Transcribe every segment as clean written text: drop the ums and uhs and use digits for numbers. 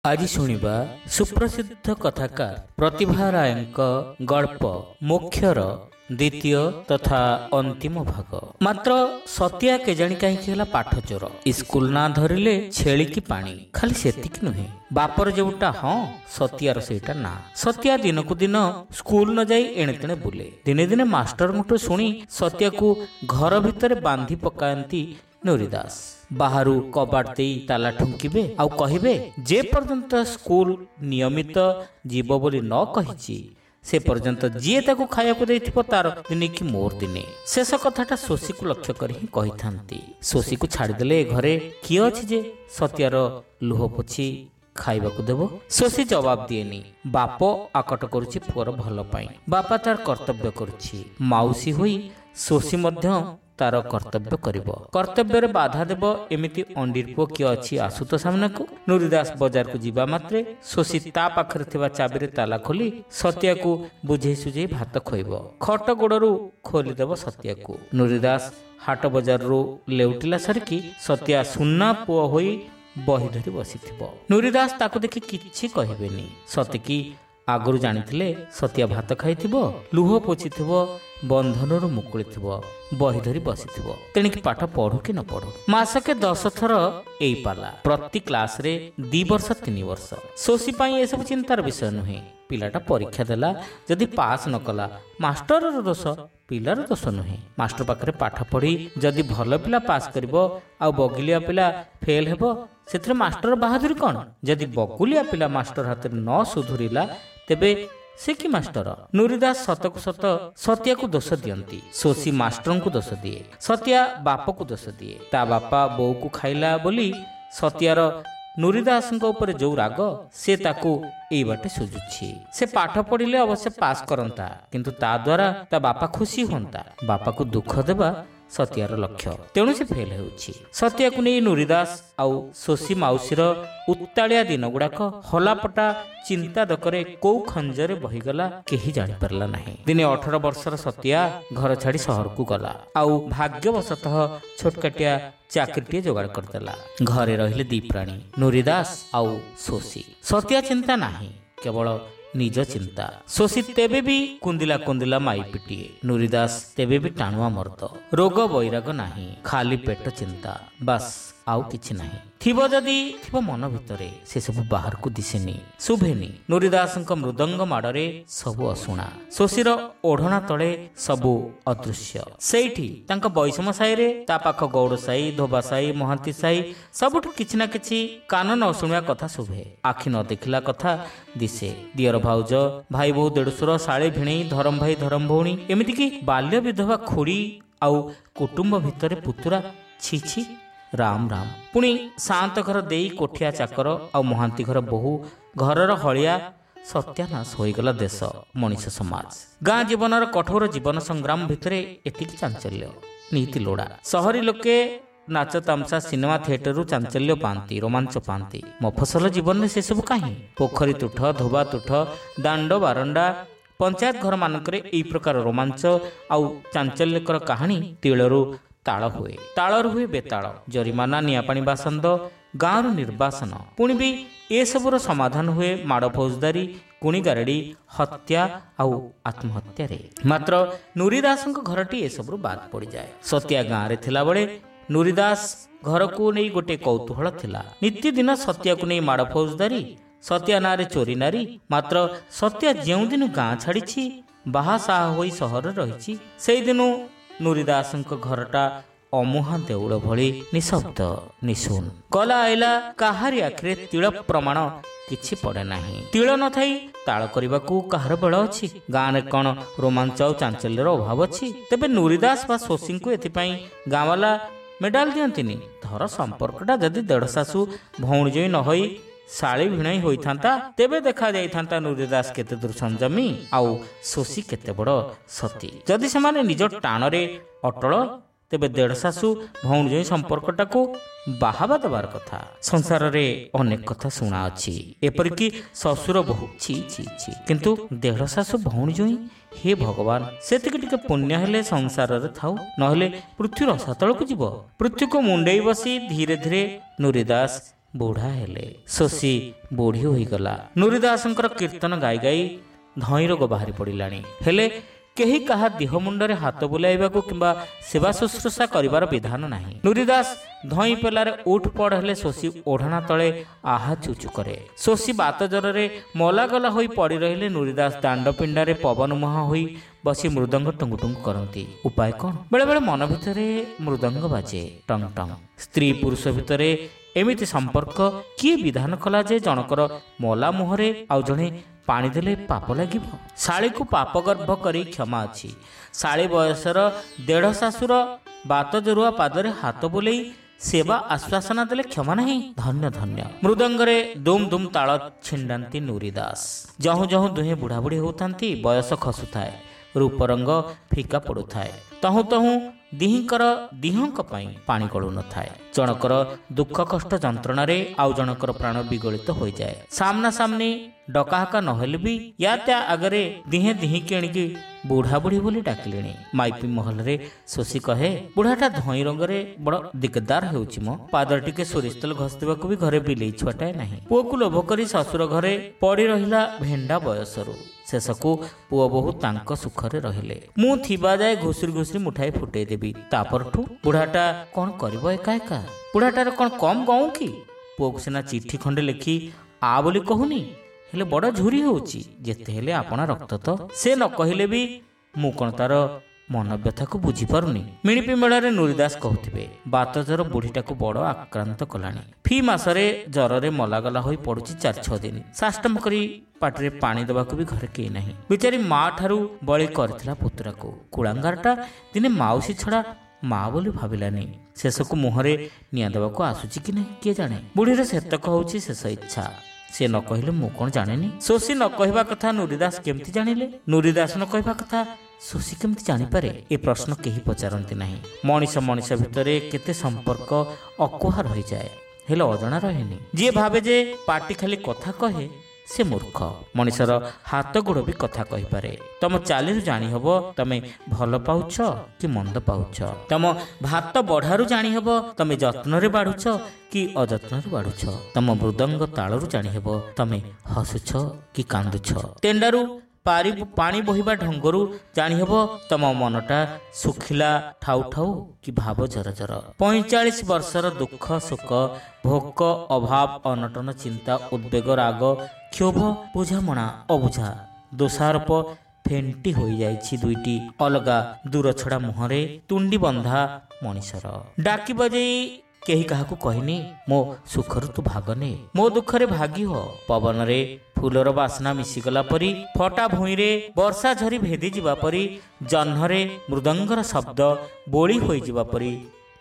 आज शुणिबा सुप्रसिद्ध कथाकार प्रतिभा रायଙ୍କ गल्प मोक्षर द्वितीय तथा अंतिम भाग। मात्र सतिया केजाणी कहीं पाठ चोर स्कूल ना धरिले छेली की पानी खाली सेतिक नुहे बापर जोटा हाँ सतियार सेटा ना। सतिया दिन को दिन स्कूल न जाई एणे तेणे बुले। दिने दिने मास्टर मुठो शुणी सतिया को घर भितर बांधी पकाती नूरीदास। बाहरु कबाट दे ताला ठुंकिबे आउ कहिबे जे पर्यंत स्कूल नियमित जीव बोली न कहिछि से पर्यंत जी ताको खाया को देथिबो तार दिने कि मोर दिने। शेष कथाटा शोषी को लक्ष्य कर ही कहि थांती। शोषी को छाड़ी देले घरे किए अछि जे सत्यार लुह पोछि खाइबा को देबो। शोषी जवाब दिएनी। बाप आकट करुछि पुअर भल पाई। बापा तार कर्तव्य करुछि। माउसी होई शोषी मध्य तार कर्तव्य करिबो। कर्तव्य रे बाधा देबो एमिति अंडीर पो किए अछि आसुत सामना को। नूरीदास बाजार को जीवा मात्रे शोषी ता पाखरे थिबा चाबी रे ताला खोली सत्या को बुझे सुझे भात खोइबो। खट गोड़रू खोली देबो सत्या को। नूरीदास हाट बाजार रो लेउटिला सरकी सत्या सुन्ना पुओ होई बही धरी बसिथिबो। नूरीदास ताको देखि किछि कहिबेनी। सत्यकी आगुरु जानिथिले सत्या भात खाइथिबो, लुह पोछिथिबो, बंधनरु मुकुलिथिबो, बही धरी बसिथिबो। तेणिक पाठ पढ़ु कि न पढ़ु मासके 10 थर एई पाला। प्रति क्लास रे 2 वर्ष 3 वर्ष। शोषी पाई ए सब चिंतार विषय नुहे। पिलाटा परीक्षा देला जदि पास न कला मास्टर रो दोष पिलार दोष नुहे। मास्टर पाखरे पाठ पढ़ी जदि भल पिला पास करिवो आ बगिलिया पिला फेल हेबो सेथरे मास्टर बहादुरी कोन। जदि बगुलिया पिला मास्टर हाथ न सुधुरिला तेबे से कि मास्टर। नूरीदास सतकु सत सत्या को दोष दियंती। शोषी मास्टर को दोष दिए, सत्या बाप को दोष दिए। ता बापा बोऊ को खाइला बोली सत्यार नूरीदास ऊपर जो राग से ताकू एई बाटे सुझुछि। से पाठ पढ़िले अवश्य पास करंता किंतु ता द्वारा ता बापा खुशी होंता। बापा को दुख देबा सत्यार लक्ष्य तेणु से फेल होउछि। सत्या को नहीं नूरीदास आउ शोषी माउसीर उत्तालिया दिन गुड़ाक हलापटा चिंता दकरे कौ खंजरे बहीगला केही जानि परला नाही। दिने 18 वर्षर सत्या घर छाड़ी सहर को गला। आउ भाग्यवशतः छोटकाटिया चाकरीटे जोगाड़ करदेला। घरे रहिले 2 प्राणी नूरीदास आउ शोषी। सत्या चिंता नाही केवल निज चिंता। शोषी तेबे भी कुंदिला कुंदिला माई पिटिए। नूरीदास तेबे भी टाणुआ मर्द। रोग वैराग नाही खाली पेट चिंता बस आउ किछि नाही। थिबो जदि थिबो मन भितरे से सब बाहर को दिसेनी शुभेनी। नूरीदासଙ୍କ मृदंग माडरे सब असुणा। शोषीर ओढणा तळे सब अदृश्य। सेठी तांका बैसम साई रे ता पाख गौड़ साई धोबा साई महांती साई सबुठ किछि ना किछि कान न सुनिया कथा शुभे। आखि न देखिला कथा दिसे। दियर भाउज भाई बहु देड़सुर साळे भिणेई धरम भाई धरम भौणी एमिति कि बाल्य विधवा खोड़ी आउ कुटुंब भितरे पुतुरा छी राम राम। पुणी शांत घर देई कोठिया चाकर आ महांती घर बहु घरर हलिया सत्यानाश होईगला देश मनीष समाज। गाँ जीवनर कठोर जीवन संग्राम भितरे एतिकी चांचल्य नीति लोड़ा। सहरी लोके नाच तामसा सिनेमा थिएटर चांचल्य पाती रोमांच पाती। मफसल जीवन में से सब कहीं पोखरी तुठ धोबा तुठ दांड बारंडा पंचायत घर मानकरे एई प्रकार रोमांच आउ चांचल्यकर कहानी तिलरू ताल हुए। तालर हुए बेताल जरिमाना नियापाणी बासंद गाँव निर्वासन पुणी भी ए सबुर समाधान हुए माड़ फौजदारी गुणी गारेड़ी हत्या आउ आत्महत्या रे। मात्र नूरीदास घरटी ए सबुर बाद पड़ जाए। सत्या गाँव रे थिला बळे नूरीदास घर को नहीं गोटे कौतूहल थिला। नित्य दिन सत्या को नहीं माड़ फौजदारी सत्या नारे चोरी नारी। मात्र सत्या जेउ दिन गाँ छाड़ी बाहा साहा होई सहर रही से दिन नूरीदास घरटा अमुहा देउड़ भली निशब्द निशून। गला आइला काहारी आखिरे तिल प्रमाण किछि पड़े नाही। तिल न थाई ताल करबाकू काहार बेळ अछि। गाँ रे कोन रोमांच और चांचल्यर अभाव अछि। तेबे नूरीदास बा शोषी को एथिपाई गाँ वाला मेडाल दियंतिनी। धर संपर्कटा जदि देढ़ सासू भौणी जोई न होई साड़ी भिणाई होइथांता तेबे देखा जाइथांता नूरीदास केते दूर संजमी आउ शोषी केते बड़ सती। जदि सेमाने निज टाणरे अटल तेबे देढ़ सासू भौणी जोई संपर्कटाकू बाहाबा देवार कथा। संसार रे अनेक कथा शुणा अछि एपरिकी ससुर बहु छी छी छी किंतु देढ़ सासू भौणी जोई हे भगवान सेतिके टिके पुण्य हेले संसार रे थाउ नहले पृथ्वी रसातल को जीव। पृथ्वी को मुंडेई बसी धीरे धीरे नूरीदास ବୁଢ଼ା ହେଲେ। ଶୋଷୀ ବୁଢ଼ୀ ହୋଇଗଲା। ନୁରିଦାସଙ୍କର କୀର୍ତ୍ତନ ଗାଇ ଗାଇ ଧଇଁ ରୋଗ ବାହାରି ପଡ଼ିଲାଣି। ହେଲେ କେହି କାହା ଦେହ ମୁଣ୍ଡରେ ହାତ ବୁଲାଇବାକୁ କିମ୍ବା ସେବା ଶୁଶ୍ରୂଷା କରିବାର ବିଧାନ ନାହିଁ। ନୁରିଦାସ ଧଇଁ ପେଲାରେ ଉଠ ପଡ଼ ହେଲେ ଶୋଷୀ ଓଢ଼ଣା ତଳେ ଆହା ଚୁଚୁ କରେ। ଶୋଷୀ ବାତ ଜ୍ୱରରେ ମଲାଗଲା ହୋଇ ପଡ଼ି ରହିଲେ ନୁରିଦାସ ଦାଣ୍ଡ ପିଣ୍ଡାରେ ପବନ ମୁହାଁ ହୋଇ ବସି ମୃଦଙ୍ଗ ଟୁଙ୍ଗୁ ଟୁଙ୍ଗୁ କରନ୍ତି। ଉପାୟ କ'ଣ? ବେଳେବେଳେ ମନ ଭିତରେ ମୃଦଙ୍ଗ ବାଜେ ଟଙ୍ଗ ଟଙ୍ଗ। ସ୍ତ୍ରୀ ପୁରୁଷ ଭିତରେ ଏମିତି ସମ୍ପର୍କ କିଏ ବିଧାନ କଲା ଯେ ଜଣକର ମଲା ମୁହଁରେ ଆଉ ଜଣେ ପାଣି ଦେଲେ ପାପ ଲାଗିବ? ଶାଳୀକୁ ପାପ ଗର୍ଭ କରି କ୍ଷମା ଅଛି। ଶାଳୀ ବୟସର ଦେଢ଼ ଶାଶୁର ବାତ ଜରୁଆ ପାଦରେ ହାତ ବୁଲେଇ ସେବା ଆଶ୍ୱାସନା ଦେଲେ କ୍ଷମା ନାହିଁ? ଧନ୍ୟ ଧନ୍ୟ। ମୃଦଙ୍ଗରେ ଦୁମ୍ ଦୁମ୍ ତାଳ ଛିଣ୍ଡାନ୍ତି ନୁରିଦାସ। ଯହୁଁ ଯହୁଁ ଦୁହେଁ ବୁଢ଼ାବୁଢ଼ୀ ହେଉଥାନ୍ତି, ବୟସ ଖସୁଥାଏ, ରୂପରଙ୍ଗ ଫିକା ପଡ଼ୁଥାଏ, ତହୁଁ ତହୁଁ ଦିହଙ୍କ ପାଇଁ ପାଣି ଗଳୁନଥାଏ। ଜଣକର ଦୁଃଖ କଷ୍ଟ ଯନ୍ତ୍ରଣାରେ ଆଉ ଜଣକର ପ୍ରାଣ ବିଗଳିତ ହୋଇଯାଏ। ସାମ୍ନା ସାମ୍ନି ଡକାହାକା ନହେଲେ ବି ୟା ତ୍ୟା ଆଗରେ ଦିହେଁ ଦିହିଁକି ଏଣିକି ବୁଢ଼ାବୁଢ଼ୀ ବୋଲି ଡାକିଲେଣି। ମାଇପି ମହଲରେ ଶୋଷୀ କହେ, ବୁଢ଼ାଟା ଧଇଁ ରଙ୍ଗରେ ବଡ଼ ଦିଗଦାର ହେଉଛି ମ। ପାଦରେ ଟିକେ ସୋରିଷ ତେଲ ଘଷି ଦେବାକୁ ବି ଘରେ ବିଲେଇ ଛୁଆଟାଏ ନାହିଁ। ପୁଅକୁ ଲୋଭ କରି ଶ୍ୱଶୁର ଘରେ ପଡ଼ି ରହିଲା ଭେଣ୍ଡା ବୟସରୁ। ଶେଷକୁ ପୁଅ ବୋହୂ ତାଙ୍କ ସୁଖରେ ରହିଲେ। ମୁଁ ଥିବା ଯାଏ ଘୁଷୁରି ଘୁଷୁରି ମୁଠାଏ ଫୁଟେଇ ଦେବି। ତାପରଠୁ ବୁଢ଼ାଟା କ'ଣ କରିବ ଏକା ଏକା? ବୁଢ଼ାଟାର କ'ଣ କମ୍ ଗଉଁ କି? ପୁଅକୁ ସିନା ଚିଠି ଖଣ୍ଡେ ଲେଖି ଆ ବୋଲି କହୁନି, ହେଲେ ବଡ଼ ଝୁରି ହେଉଛି। ଯେତେ ହେଲେ ଆପଣା ରକ୍ତ ତ। ସେ ନ କହିଲେ ବି ମୁଁ କ'ଣ ତାର ମନ ବ୍ୟଥାକୁ ବୁଝିପାରୁନି। ମିଣିପି ମେଳରେ ନୁରିଦାସ କହୁଥିବେ, ବାତ ଜ୍ୱର ବୁଢ଼ୀଟାକୁ ବଡ଼ ଆକ୍ରାନ୍ତ କଲାଣି। ଫି ମାସରେ ଜ୍ୱରରେ ମଲାଗଲା ହୋଇ ପଡୁଛି 4-6 ଦିନ। ସାଷ୍ଟମ କରି ପାଟିରେ ପାଣି ଦେବାକୁ ବି ଘରେ କେହି ନାହିଁ। ବିଚାରୀ ମା ଠାରୁ ବଳି କରିଥିଲା ପୁତୁରାକୁ। କୁଳାଙ୍ଗାରଟା ଦିନେ ମାଉସୀ ଛଡ଼ା ମା ବୋଲି ଭାବିଲାନି। ଶେଷକୁ ମୁହଁରେ ନିଆଁ ଦେବାକୁ ଆସୁଛି କି ନାହିଁ କିଏ ଜାଣେ। ବୁଢ଼ୀର ସେତକ ହେଉଛି ଶେଷ ଇଚ୍ଛା। ସେ ନ କହିଲେ ମୁଁ କ'ଣ ଜାଣେନି? ଶୋଷୀ ନ କହିବା କଥା ନୁରିଦାସ କେମିତି ଜାଣିଲେ? ନୁରିଦାସ ନ କହିବା କଥା ଶୋଷୀ କେମିତି ଜାଣିପାରେ? ଏ ପ୍ରଶ୍ନ କେହି ପଚାରନ୍ତି ନାହିଁ। ମଣିଷ ମଣିଷ ଭିତରେ କେତେ ସମ୍ପର୍କ ଅକୁହା ରହିଯାଏ, ହେଲେ ଅଜଣା ରହେନି। ଯିଏ ଭାବେ ଯେ ପାଟି ଖାଲି କଥା କହେ ସେ ମୂର୍ଖ। ମଣିଷର ହାତ ଗୋଡ଼ ବି କଥା କହିପାରେ। ତମ ଚାଲିରୁ ଜାଣି ହବ ତମେ ଭଲ ପାଉଛ କି ମନ୍ଦ ପାଉଛ। ତମ ଭାତ ବଢ଼ାରୁ ଜାଣି ହବ ତମେ ଯତ୍ନରେ ବାଢ଼ୁଛ କି ଅଯତ୍ନରେ ବାଢ଼ୁଛ। ତମ ମୃଦଙ୍ଗ ତାଳରୁ ଜାଣି ହେବ ତମେ ହସୁଛ କି କାନ୍ଦୁଛ। ତେଣ୍ଡାରୁ ପାଣି ବହିବା ଢଙ୍ଗରୁ ଜାଣି ହେବ ତମ ମନଟା ଶୁଖିଲା ଠାଉ ଠାଉ କି ଭାବ ଜର ଜର। 45 ବର୍ଷର ଦୁଃଖ ସୁଖ ଭୋକ ଅଭାବ ଅନଟନ ଚିନ୍ତା ଉଦ୍ବେଗ ରାଗ କ୍ଷୋଭ ବୁଝାମଣା ଅବୁଝା ଦୋଷାରୋପ ଫେଣ୍ଟି ହୋଇଯାଇଛି ଦୁଇଟି ଅଲଗା ଦୂରଛଡ଼ା ମୁହଁରେ। ତୁଣ୍ଡି ବନ୍ଧା ମଣିଷର ଡାକି ବଜେଇ କେହି କାହାକୁ କହିନି, ମୋ ସୁଖରୁ ତୁ ଭାଗ ନେ, ମୋ ଦୁଃଖରେ ଭାଗି ହ। ପବନରେ ଫୁଲର ବାସ୍ନା ମିଶିଗଲା ପରି, ଫଟା ଭୂଇଁରେ ବର୍ଷା ଝରି ଭେଦି ଯିବା ପରି, ଜହ୍ନରେ ମୃଦଙ୍ଗର ଶବ୍ଦ ବୋଳି ହୋଇଯିବା ପରି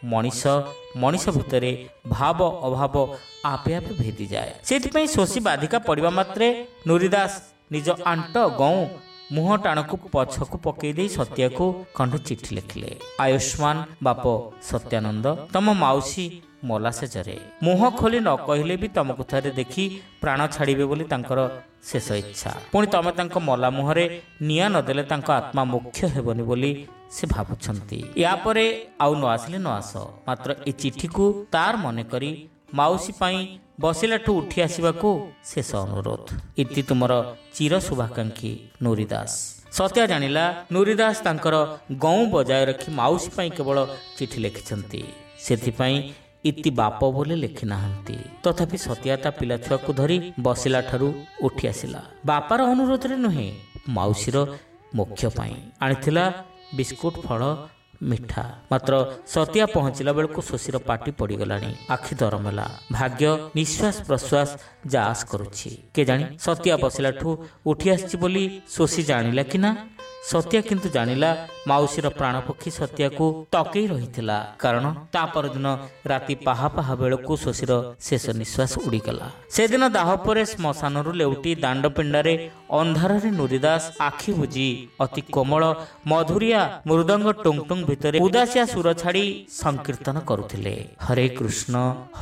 ମଣିଷ ଭିତରେ ଭାବ ଅଭାବ ଆପେ ଆପେ ଭେଦିଯାଏ। ସେଥିପାଇଁ ଶୋଷୀ ବାଧିକା ପଡ଼ିବା ମାତ୍ରେ ନୁରିଦାସ ନିଜ ଆଣ୍ଟ ଗଉଁ ମୁହଁ ଟାଣକୁ ପଛକୁ ପକେଇ ଦେଇ ସତ୍ୟାକୁ ଖଣ୍ଡେ ଚିଠି ଲେଖିଲେ। ଆୟୁଷ୍ମାନ ବାପ ସତ୍ୟାନନ୍ଦ, ତମ ମାଉସୀ ମଲା ଶେଷରେ ମୁହଁ ଖୋଲି ନ କହିଲେ ବି ତମକୁ ଥରେ ଦେଖି ପ୍ରାଣ ଛାଡ଼ିବେ ବୋଲି ତାଙ୍କର ଶେଷ ଇଚ୍ଛା। ପୁଣି ତମେ ତାଙ୍କ ମଲା ମୁହଁରେ ନିଆଁ ନଦେଲେ ତାଙ୍କ ଆତ୍ମା ମୋକ୍ଷ ହେବନି ବୋଲି ସେ ଭାବୁଛନ୍ତି। ୟାପରେ ଆଉ ନ ଆସିଲେ ନ ଆସ, ମାତ୍ର ଏ ଚିଠିକୁ ତାର ମନେ କରି ମାଉସୀ ପାଇଁ ବସିଲାଠୁ ଉଠି ଆସିବାକୁ ଶେଷ ଅନୁରୋଧ। ଇତି ତୁମର ଚିର ଶୁଭାକାଂକ୍ଷୀ ନୁରିଦାସ। ସତ୍ୟା ଜାଣିଲା ନୁରିଦାସ ତାଙ୍କର ଗଉଁ ବଜାୟ ରଖି ମାଉସୀ ପାଇଁ କେବଳ ଚିଠି ଲେଖିଛନ୍ତି। ସେଥିପାଇଁ ଇତି ବାପ ବୋଲି ଲେଖି ନାହାନ୍ତି। ତଥାପି ସତ୍ୟା ତା ପିଲା ଛୁଆକୁ ଧରି ବସିଲା ଠାରୁ ଉଠି ଆସିଲା। ବାପାର ଅନୁରୋଧରେ ନୁହେଁ, ମାଉସୀର ମୋକ୍ଷ ପାଇଁ ଆଣିଥିଲା ବିସ୍କୁଟ ଫଳ ମିଠା। ମାତ୍ର ସତ୍ୟା ପହଞ୍ଚିଲା ବେଳକୁ ଶୋଷୀର ପାଟି ପଡ଼ିଗଲାଣି। ଆଖି ଦରମ ହେଲା। ଭାଗ୍ୟ ନିଶ୍ୱାସ ପ୍ରଶ୍ୱାସ ଯାଆସ କରୁଛି। କେଜାଣି ସତ୍ୟା ବସିଲାଠୁ ଉଠି ଆସିଛି ବୋଲି ଶୋଷୀ ଜାଣିଲା କି ନା? ସତ୍ୟା କିନ୍ତୁ ଜାଣିଲା ମାଉସୀର ପ୍ରାଣପକ୍ଷୀ ସତ୍ୟାକୁ ତକେଇ ରହିଥିଲା। କାରଣ ତା ପରଦିନ ରାତି ପାହା ପାହା ବେଳକୁ ଶୋଷୀର ଶେଷ ନିଶ୍ୱାସ ଉଡ଼ିଗଲା। ସେଦିନ ଦାହ ପରେ ଶ୍ମଶାନରୁ ଲେଉଟି ଦାଣ୍ଡ ପିଣ୍ଡାରେ ଅନ୍ଧାରରେ ନୁରିଦାସ ଆଖି ବୁଜି ଅତି କୋମଳ ମଧୁରିଆ ମୃଦଙ୍ଗ ଟୁଙ୍ଗ ଟୁଙ୍ଗ ଭିତରେ ଉଦାସିଆ ସୁର ଛାଡ଼ି ସଂକୀର୍ତ୍ତନ କରୁଥିଲେ। ହରେ କୃଷ୍ଣ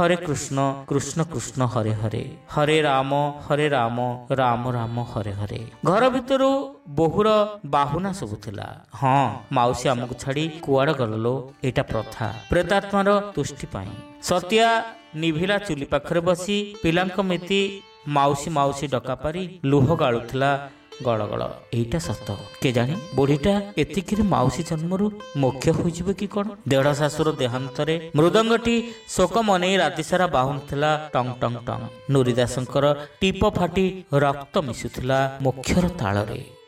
କୃଷ୍ଣ କୃଷ୍ଣ ହରେ ହରେ, ହରେ ରାମ ରାମ ରାମ ହରେ ହରେ। ଘର ଭିତରୁ ବୋହୂର ବାହୁନା ଶୁଭୁଥିଲା। ହଁ, ମାଉସୀ ଆମକୁ ଛାଡ଼ି କୁଆଡ଼େ ଗଲ ଲୋ? ଏଇଟା ପ୍ରଥା, ପ୍ରେତାତ୍ମାର ତୁଷ୍ଟି ପାଇଁ। ସତ୍ୟା ନିଭିଲା ଚୁଲି ପାଖରେ ବସି ପିଲାଙ୍କ ମିତି ମାଉସୀ ମାଉସୀ ଡକା ପାରି ଲୁହ ଗାଳୁଥିଲା ଗଳଗଳ। ଏଇଟା ସତ କେଜାଣି ବୁଢ଼ୀଟା ଏତିକିରେ ମାଉସୀ ଜନ୍ମରୁ ମୋକ୍ଷ ହୋଇଯିବ କି କଣ? ଦେଢ଼ ଶାଶୁର ଦେହାନ୍ତରେ ମୃଦଙ୍ଗଟି ଶୋକ ମନେଇ ରାତିସାରା ବାହୁନୁଥିଲା ଟଙ୍ଗ ଟଙ୍ଗ ଟଙ୍ଗ। ନୁରିଦାସଙ୍କର ଟିପ ଫାଟି ରକ୍ତ ମିଶୁଥିଲା ମୋକ୍ଷର ତାଳରେ।